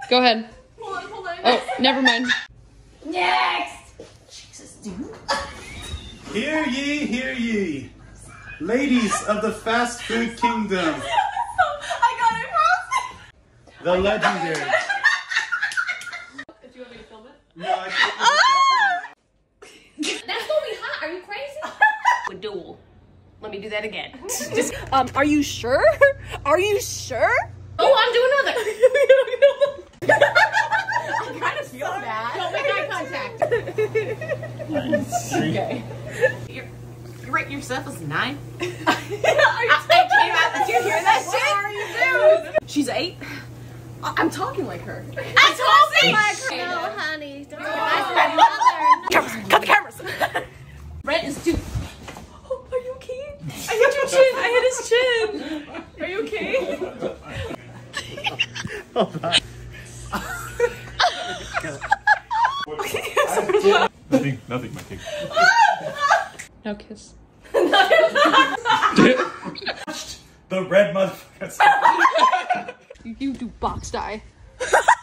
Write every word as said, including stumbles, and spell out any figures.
Go ahead. Hold on, hold on. Oh, never mind. Next! Jesus, dude. Hear ye, hear ye. Ladies of the fast food kingdom. I got it frosted. The legendary. If you want me to film it? No, I can't. That's gonna be hot. Are you crazy? A duel. Let me do that again. Just, Um, are you sure? Are you sure? oh, I'm doing another. I kind of feel bad. Don't make eye contact. Okay. You're, you rate yourself as a nine? I, I came out. Did you hear that shit? What are you doing? She's eight. I, I'm talking like her. I'm talking like her. No, honey. Don't Oh. Cameras, cut the cameras. Red is two. Oh, are you okay? I hit your chin. I hit his chin. Are you okay? Hold on. Nothing, nothing, my king. No kiss. The red motherfucker. You do box die.